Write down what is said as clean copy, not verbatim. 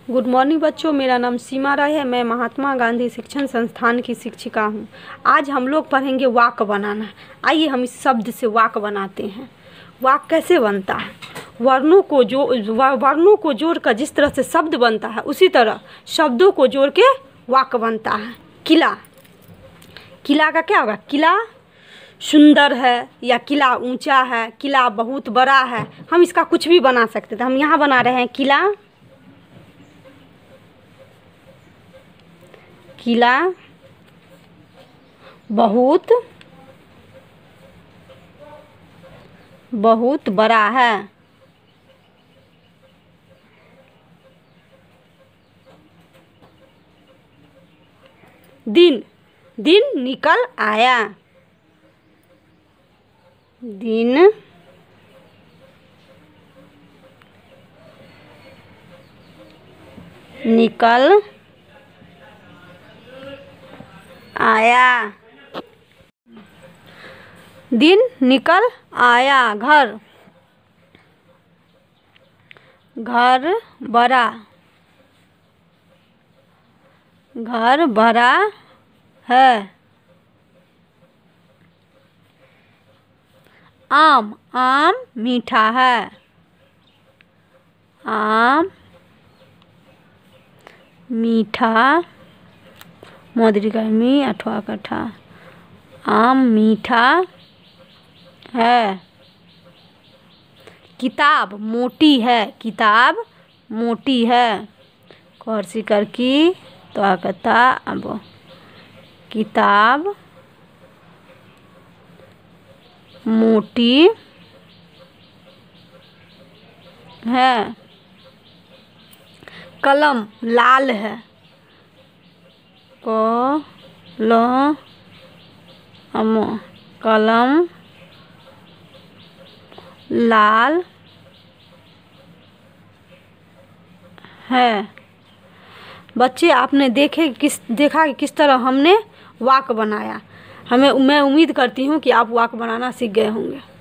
Good morning बच्चों, मेरा नाम सीमा राय है। मैं महात्मा गांधी शिक्षण संस्थान की शिक्षिका हूँ। आज हम लोग पढ़ेंगे वाक्य बनाना। आइए हम इस शब्द से वाक्य बनाते हैं। वाक्य कैसे बनता है? वर्णों को जोड़कर जिस तरह से शब्द बनता है उसी तरह शब्दों को जोड़ के वाक्य बनता है। किला, किला का क्या होगा? किला सुंदर है या किला ऊंचा है, किला बहुत बड़ा है। हम इसका कुछ भी बना सकते थे। हम यहाँ बना रहे हैं किला, किला बहुत बड़ा है। दिन निकल आया, दिन निकल आया, दिन निकल आया। घर बड़ा है। आम मीठा है, आम मीठा, मदरिका अठवा कठा, आम मीठा है। किताब मोटी है, किताब मोटी है। कर्सी कर की तो आकता अब किताब मोटी है। कलम लाल है, कलम लाल है। बच्चे आपने देखा कि किस तरह हमने वाक्य बनाया। मैं उम्मीद करती हूँ कि आप वाक्य बनाना सीख गए होंगे।